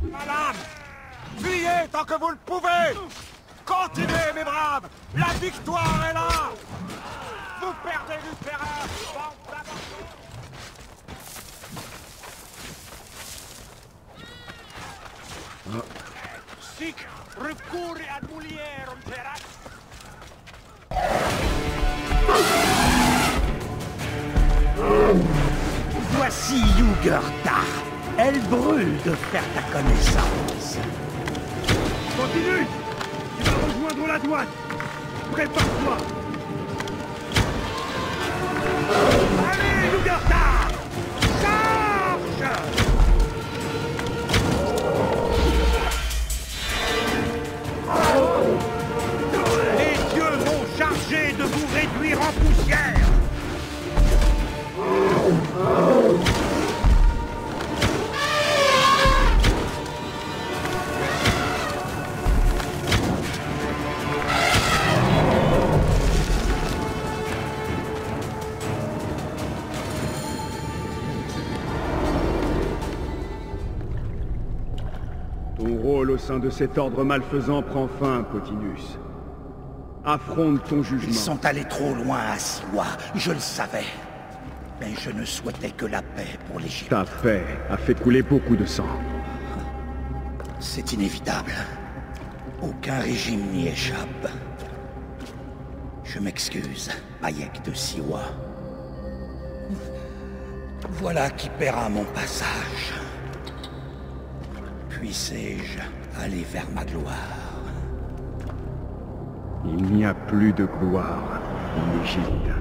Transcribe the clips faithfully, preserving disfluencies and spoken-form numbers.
Ma lame! Fuyez tant que vous le pouvez! Continuez, mes braves! La victoire est là! Vous perdez du terrain, bande d'abandon! Sic recurre ad mulierum terras! Voici Jugurtha. Elle brûle de faire ta connaissance. Continue! Tu vas rejoindre la douane! Prépare-toi! Allez, Jugurtha! Charge! Les dieux vont charger de vous réduire en poussière. Ton rôle au sein de cet ordre malfaisant prend fin, Potinus. Affronte ton jugement. Ils sont allés trop loin à Siwa, je le savais. Mais je ne souhaitais que la paix pour l'Égypte. Ta paix a fait couler beaucoup de sang. C'est inévitable. Aucun régime n'y échappe. Je m'excuse, Bayek de Siwa. Voilà qui paiera mon passage. Puissé-je aller vers ma gloire? Il n'y a plus de gloire en Égypte.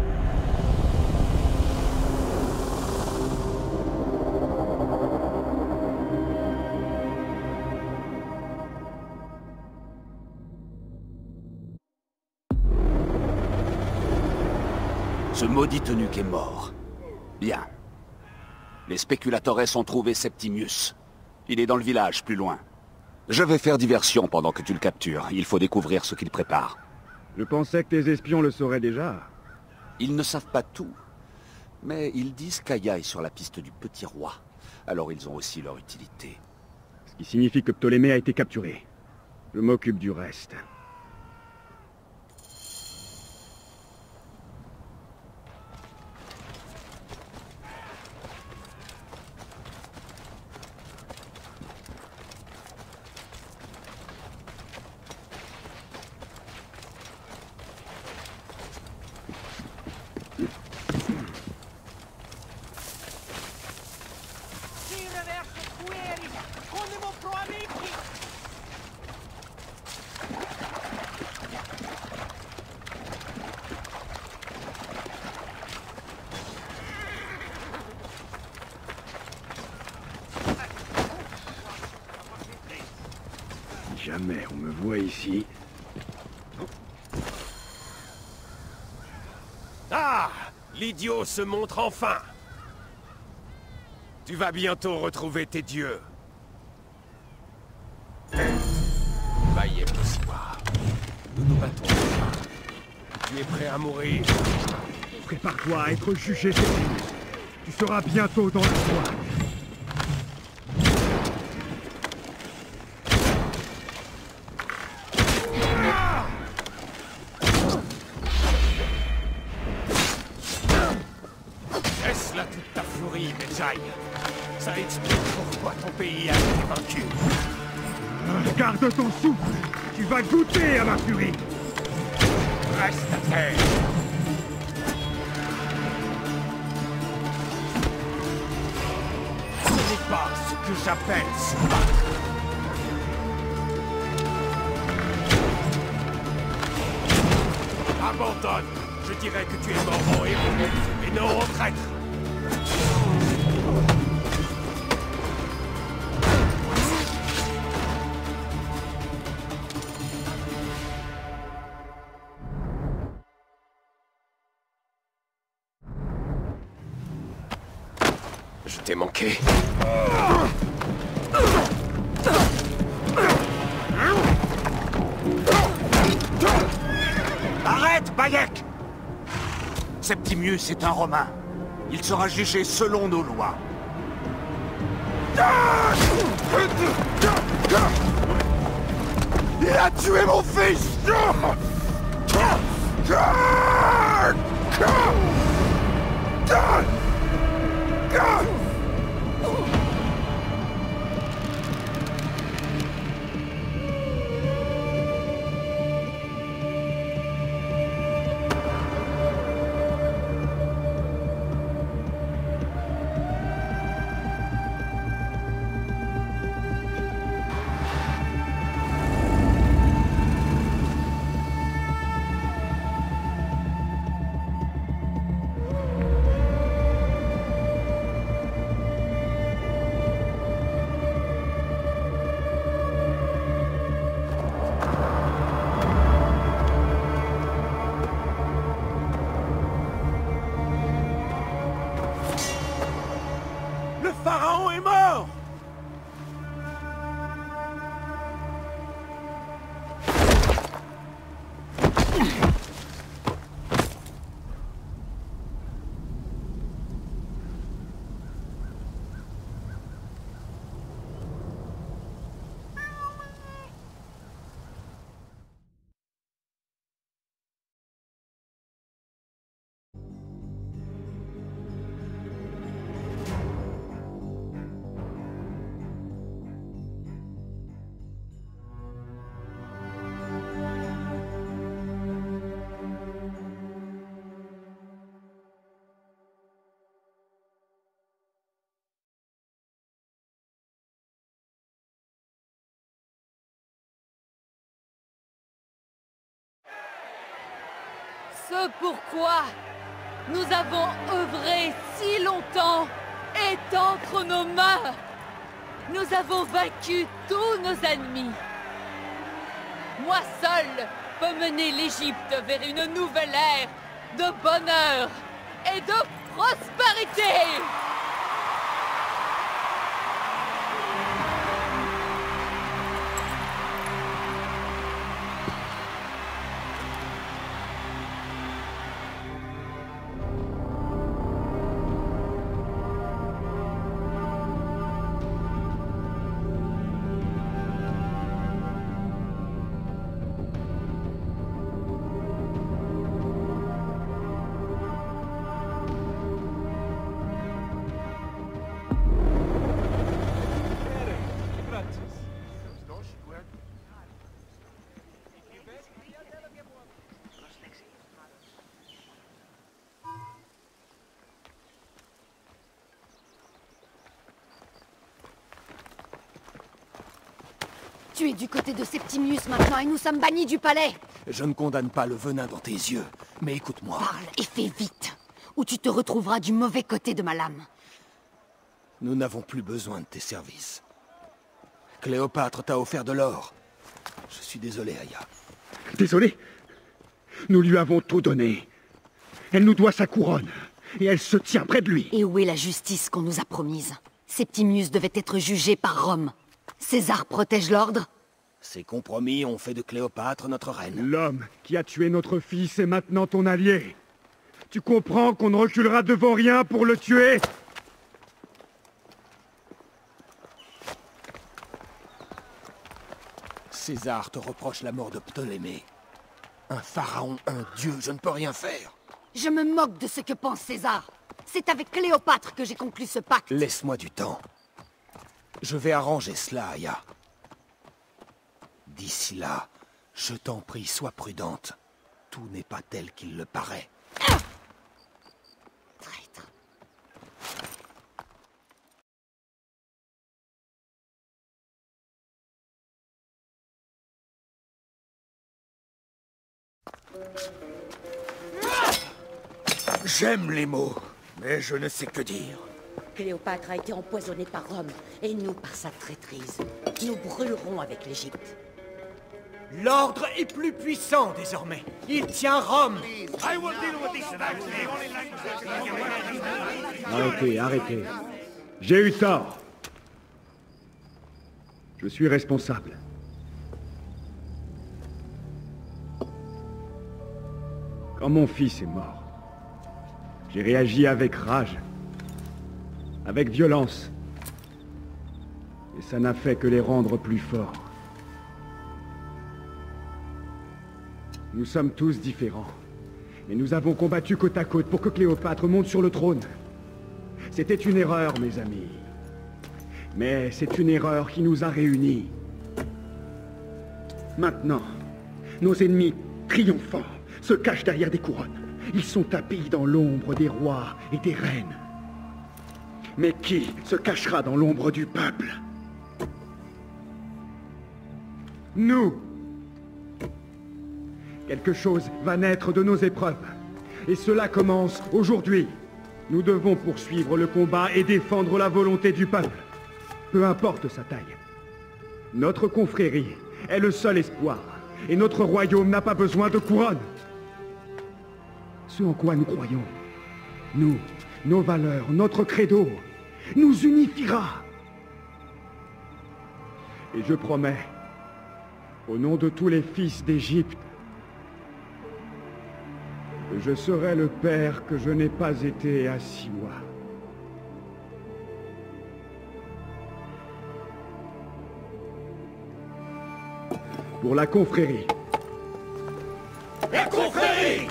Ce maudit eunuque est mort. Bien. Les spéculateurs ont trouvé Septimius. Il est dans le village, plus loin. Je vais faire diversion pendant que tu le captures. Il faut découvrir ce qu'il prépare. Je pensais que tes espions le sauraient déjà. Ils ne savent pas tout. Mais ils disent qu'Aya est sur la piste du petit roi. Alors ils ont aussi leur utilité. Ce qui signifie que Ptolémée a été capturé. Je m'occupe du reste. Jamais on me voit ici. Ah! L'idiot se montre enfin! Tu vas bientôt retrouver tes dieux. Bayek de Siwa. Nous nous battons enfin. Tu es prêt à mourir? Prépare-toi à être jugé, Septimius. Tu seras bientôt dans la foi. Laisse là toute ta furie, Medjay. Ça explique pourquoi ton pays a été vaincu. Garde ton souffle. Tu vas goûter à ma furie. Reste à terre. Ce n'est pas ce que j'appelle se battre. Abandonne. Je dirais que tu es mort en héros, et non en traître. Je t'ai manqué. Arrête, Bayek! Septimius est un Romain. Il sera jugé selon nos lois. a tué mon fils! Le pharaon est mort! Ce pourquoi nous avons œuvré si longtemps est entre nos mains. Nous avons vaincu tous nos ennemis. Moi seul peux mener l'Égypte vers une nouvelle ère de bonheur et de prospérité. Tu es du côté de Septimius maintenant et nous sommes bannis du palais. Je ne condamne pas le venin dans tes yeux, mais écoute-moi. Parle et fais vite, ou tu te retrouveras du mauvais côté de ma lame. Nous n'avons plus besoin de tes services. Cléopâtre t'a offert de l'or. Je suis désolé, Aya. Désolé? Nous lui avons tout donné. Elle nous doit sa couronne, et elle se tient près de lui. Et où est la justice qu'on nous a promise? Septimius devait être jugé par Rome. César protège l'ordre? Ces compromis ont fait de Cléopâtre notre reine. L'homme qui a tué notre fils est maintenant ton allié. Tu comprends qu'on ne reculera devant rien pour le tuer? César te reproche la mort de Ptolémée. Un pharaon, un dieu, je ne peux rien faire. Je me moque de ce que pense César. C'est avec Cléopâtre que j'ai conclu ce pacte. Laisse-moi du temps. Je vais arranger cela, Aya. D'ici là, je t'en prie, sois prudente. Tout n'est pas tel qu'il le paraît. Ah! Traître. J'aime les mots, mais je ne sais que dire. Cléopâtre a été empoisonnée par Rome, et nous par sa traîtrise. Nous brûlerons avec l'Égypte. L'ordre est plus puissant désormais. Il tient Rome. Arrêtez, arrêtez. J'ai eu tort. Je suis responsable. Quand mon fils est mort, j'ai réagi avec rage, avec violence. Et ça n'a fait que les rendre plus forts. Nous sommes tous différents. Mais nous avons combattu côte à côte pour que Cléopâtre monte sur le trône. C'était une erreur, mes amis. Mais c'est une erreur qui nous a réunis. Maintenant, nos ennemis triomphants se cachent derrière des couronnes. Ils sont tapis dans l'ombre des rois et des reines. Mais qui se cachera dans l'ombre du peuple? Nous! Quelque chose va naître de nos épreuves. Et cela commence aujourd'hui. Nous devons poursuivre le combat et défendre la volonté du peuple. Peu importe sa taille. Notre confrérie est le seul espoir. Et notre royaume n'a pas besoin de couronne. Ce en quoi nous croyons, nous, nos valeurs, notre credo, nous unifiera. Et je promets, au nom de tous les fils d'Égypte, que je serai le père que je n'ai pas été à Siwa. Pour la confrérie. La confrérie!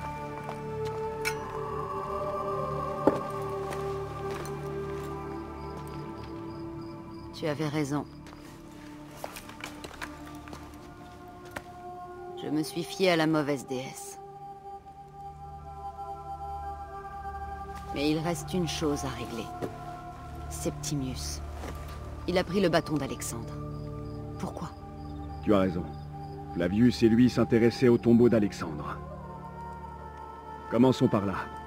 Tu avais raison. Je me suis fié à la mauvaise déesse. Mais il reste une chose à régler. Septimius. Il a pris le bâton d'Alexandre. Pourquoi? Tu as raison. Flavius et lui s'intéressaient au tombeau d'Alexandre. Commençons par là.